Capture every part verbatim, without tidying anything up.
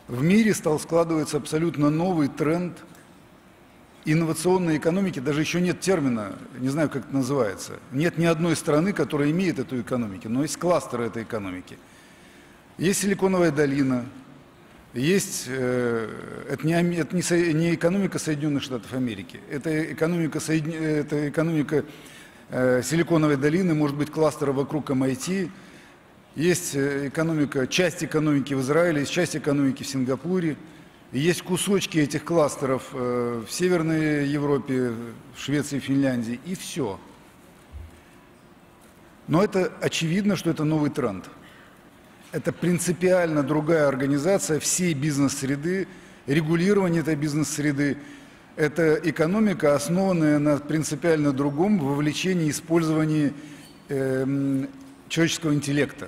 В мире стал складываться абсолютно новый тренд инновационной экономики. Даже еще нет термина, не знаю, как это называется. Нет ни одной страны, которая имеет эту экономику, но есть кластеры этой экономики. Есть Силиконовая долина, есть, э, это, не, это не, со, не экономика Соединенных Штатов Америки, это экономика, Соедин, это экономика э, Силиконовой долины, может быть, кластера вокруг эм ай ти. Есть экономика, часть экономики в Израиле, есть часть экономики в Сингапуре. И есть кусочки этих кластеров э, в Северной Европе, в Швеции, Финляндии, и все. Но это очевидно, что это новый тренд. Это принципиально другая организация всей бизнес-среды, регулирование этой бизнес-среды. Это экономика, основанная на принципиально другом вовлечении и использовании э, человеческого интеллекта.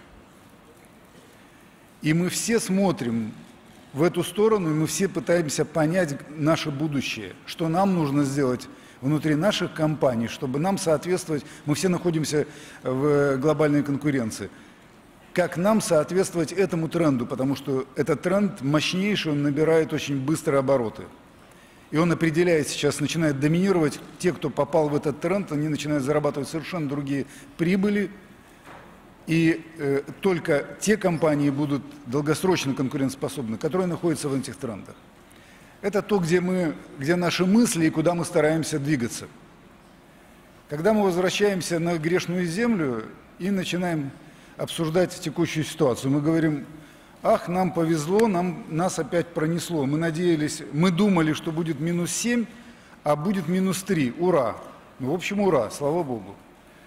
И мы все смотрим в эту сторону, и мы все пытаемся понять наше будущее, что нам нужно сделать внутри наших компаний, чтобы нам соответствовать. Мы все находимся в глобальной конкуренции. Как нам соответствовать этому тренду, потому что этот тренд мощнейший, он набирает очень быстрые обороты. И он определяет сейчас, начинает доминировать. Те, кто попал в этот тренд, они начинают зарабатывать совершенно другие прибыли. И э, только те компании будут долгосрочно конкурентоспособны, которые находятся в этих трендах. Это то, где, мы, где наши мысли и куда мы стараемся двигаться. Когда мы возвращаемся на грешную землю и начинаем обсуждать текущую ситуацию, мы говорим: ах, нам повезло, нам, нас опять пронесло. Мы надеялись, мы думали, что будет минус семь, а будет минус три. Ура! Ну, в общем, ура, слава Богу.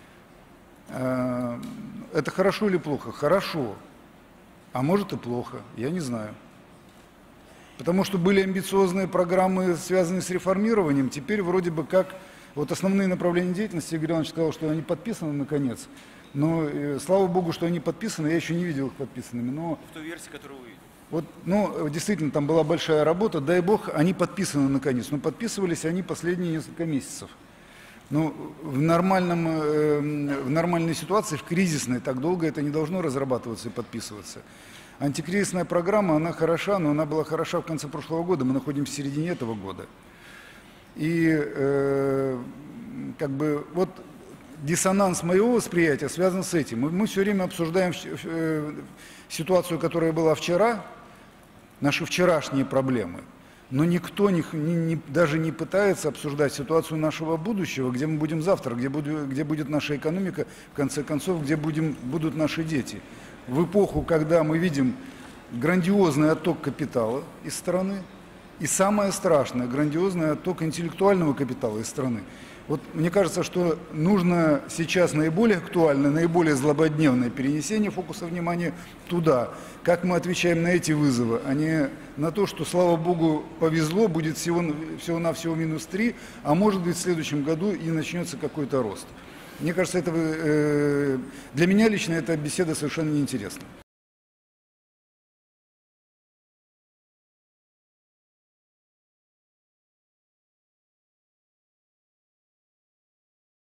Это хорошо или плохо? Хорошо. А может и плохо, я не знаю. Потому что были амбициозные программы, связанные с реформированием. Теперь вроде бы как, вот основные направления деятельности, Игорь Иванович сказал, что они подписаны наконец. Но э, слава Богу, что они подписаны, я еще не видел их подписанными. Но в той версии, которую вы видели. Вот, ну, действительно, там была большая работа, дай Бог, они подписаны наконец. Но подписывались они последние несколько месяцев. Ну, в, нормальном, э, в нормальной ситуации, в кризисной, так долго это не должно разрабатываться и подписываться. Антикризисная программа, она хороша, но она была хороша в конце прошлого года, мы находимся в середине этого года. И э, как бы вот диссонанс моего восприятия связан с этим. Мы, мы все время обсуждаем э, ситуацию, которая была вчера, наши вчерашние проблемы. Но никто не, не, даже не пытается обсуждать ситуацию нашего будущего, где мы будем завтра, где, буд, где будет наша экономика, в конце концов, где будем, будут наши дети. В эпоху, когда мы видим грандиозный отток капитала из страны, и самое страшное, грандиозный отток интеллектуального капитала из страны. Вот мне кажется, что нужно сейчас наиболее актуальное, наиболее злободневное перенесение фокуса внимания туда. Как мы отвечаем на эти вызовы, а не на то, что, слава Богу, повезло, будет всего, всего-навсего минус три, а может быть в следующем году и начнется какой-то рост. Мне кажется, это, э, для меня лично эта беседа совершенно неинтересна.